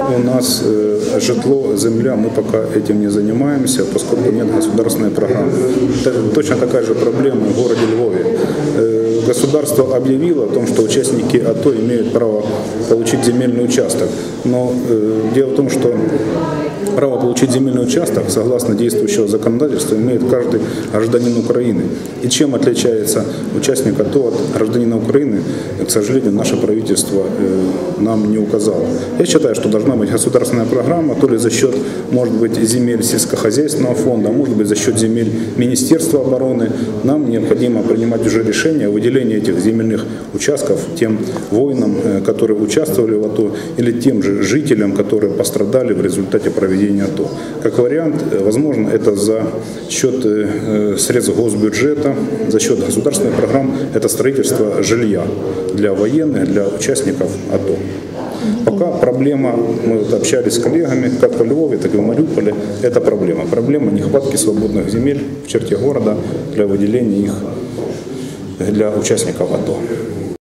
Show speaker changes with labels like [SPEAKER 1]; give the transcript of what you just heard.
[SPEAKER 1] у нас житло, земля, мы пока этим не занимаемся, поскольку нет государственной программы. Точно такая же проблема в городе Львове. Государство объявило о том, что участники АТО имеют право получить земельный участок. Но дело в том, что право получить земельный участок, согласно действующего законодательства, имеет каждый гражданин Украины. И чем отличается участник АТО от гражданина Украины, к сожалению, наше правительство нам не указало. Я считаю, что должна быть государственная программа, то ли за счет, может быть, земель сельскохозяйственного фонда, может быть, за счет земель Министерства обороны. Нам необходимо принимать уже решение о выделении этих земельных участков тем воинам, которые участвовали в АТО, или тем же жителям, которые пострадали в результате проведения АТО. Как вариант, возможно, это за счет средств госбюджета, за счет государственных программ, это строительство жилья для военных, для участников АТО. Пока проблема, мы общались с коллегами, как по Львове, так и в Мариуполе, это проблема. Проблема нехватки свободных земель в черте города для выделения их для участников АТО.